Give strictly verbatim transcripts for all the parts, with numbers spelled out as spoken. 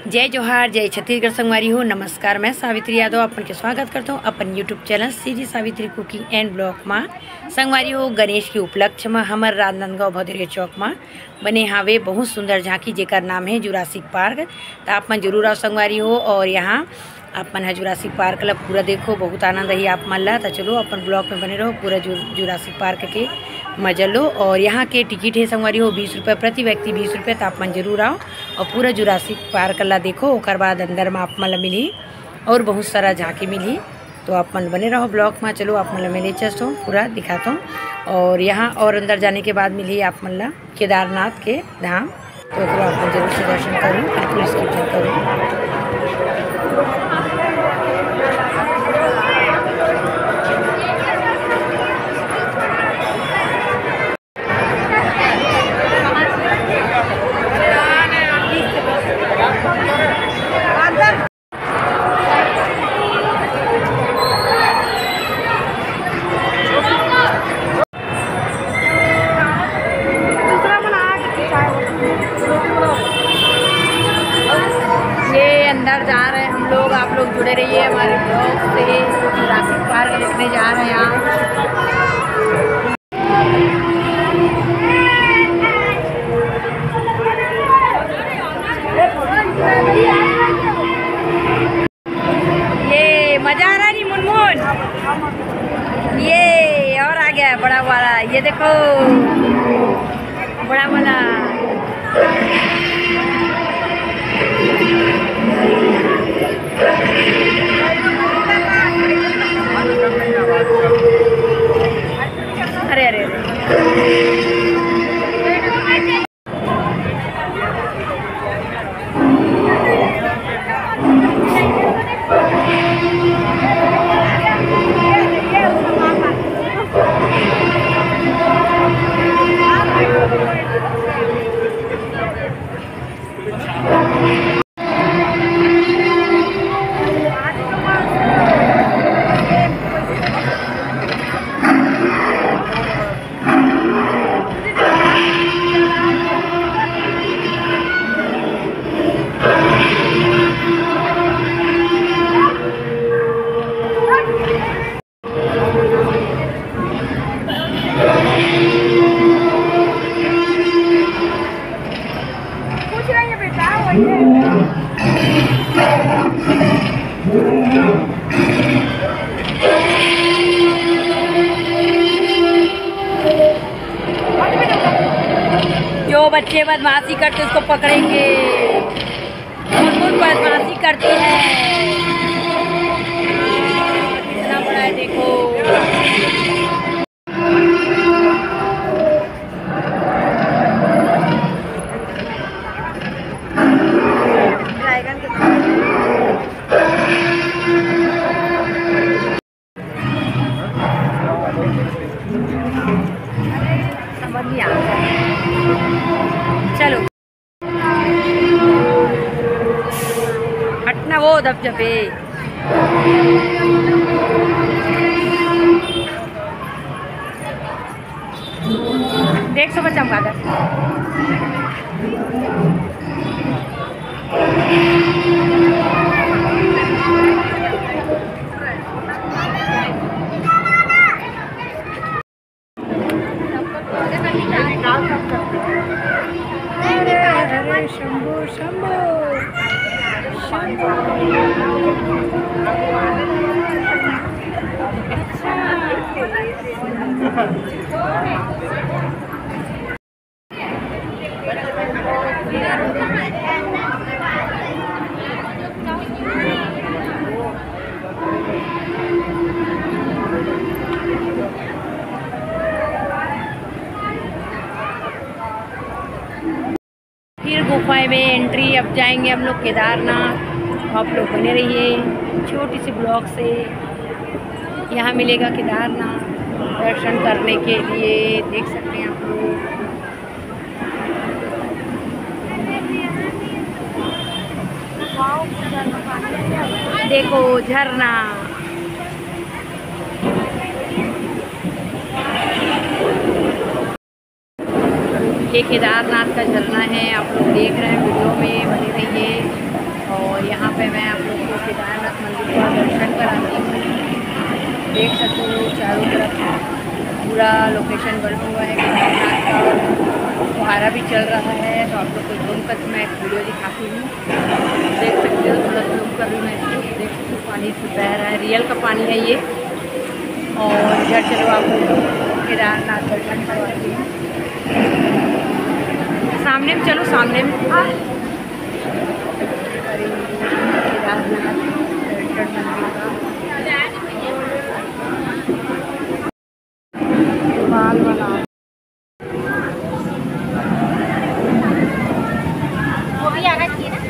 जय जोहार, जय छत्तीसगढ़ संगवारी हो। नमस्कार, मैं सावित्री यादव अपन के स्वागत करता हूँ अपन YouTube channel CG Savitri cooking and blog में। संगवारी हो गणेश के उपलक्ष्य में हमार राजनांदगांव भदरिया चौक में बने हावे बहुत सुंदर झांकी जेकर नाम है जुरासिक पार्क। तो आप मन जरूर आओ संगवारी हो और यहाँ आप मन जुरासिक पार्क ला पूरा देखो, बहुत आनंद ही आप मन ला। तो चलो अपन ब्लॉग में बने रहो, पूरा जुरासिक पार्क के मजा लो। और यहाँ के टिकट है संगवारी हो बीस रुपये प्रति व्यक्ति, बीस रुपये। तो आप मन जरूर आओ और पूरा जुरासिक पार्क ला देखो। ओकर बाद अंदर में आप मन मिली और बहुत सारा झांकी मिली। तो आप मन बने रहो ब्लॉग में। चलो आप मन मैं ले चलता हूँ, पूरा दिखाता हूँ। और यहाँ और अंदर जाने के बाद मिली आप मन ला केदारनाथ के धाम। तो आप जरूर से दर्शन करूँ, बिल्कुल स्किप करूँ। अंदर जा रहे हैं हम लोग, आप लोग जुड़े रहिए हमारे ब्लॉग से। जुरासिक पार्क देखने जा रहे हैं यहाँ। ये मजा आ रहा नहीं मुनमुन? ये और आ गया बड़ा वाला, ये देखो बड़ा वाला। अरे अरे अरे जो बच्चे बदमाशी करते उसको पकड़ेंगे। मुनमुन बदमाशी करती है, कितना बड़ा है देखो। चलो हटना वो धबधबे। देख सब चमगादड़। शंभो शंभो शंभो। फिर गुफाएं में एंट्री, अब जाएंगे हम लोग केदारनाथ। आप लोग बने रहिए छोटी सी ब्लॉग से। यहाँ मिलेगा केदारनाथ दर्शन करने के लिए, देख सकते हैं आप लोग। देखो झरना, ये केदारनाथ का झरना है, आप लोग देख रहे हैं वीडियो में, बने रहिए। और यहाँ पे मैं आप लोग को केदारनाथ मंदिर का दर्शन कराती हूँ। देख सकते हो चारों तरफ पूरा लोकेशन बना हुआ है, केदारनाथ का फुहारा भी चल रहा है। तो आप लोग को झूम कर मैं एक वीडियो दिखाती हूँ, देख सकते हो। थोड़ा झूम कर भी मैं इसको देख सकती हूँ, पानी से बह रहा है, रियल का पानी है ये। और इधर चलो आप लोग केदारनाथ दर्शन करवाती हूँ। सामने में चलो, सामने में केदारनाथ दर्शन मंदिर का बाल वाला वो भी आना चाहिए ना।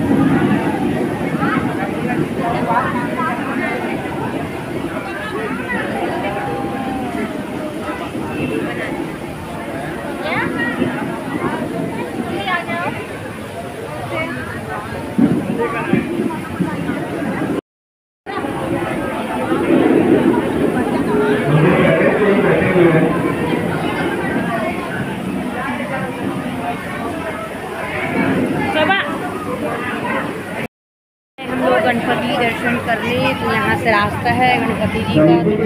गणपति दर्शन कर ले तो यहाँ से रास्ता है गणपति जी का, तो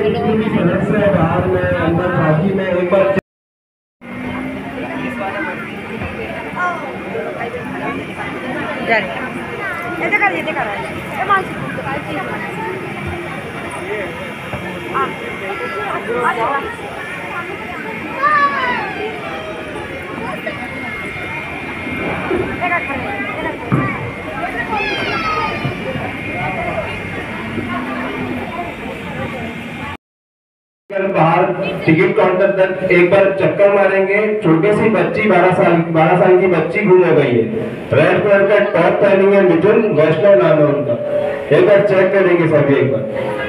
बाहर टिकट काउंटर तक एक बार चक्कर मारेंगे। छोटी सी बच्ची बारह साल बारह साल की बच्ची घूम हो गई है। रेड कलर का टॉप पहनेंगे, मिथुन वैष्णव नाम है उनका। एक बार चेक करेंगे सभी एक बार।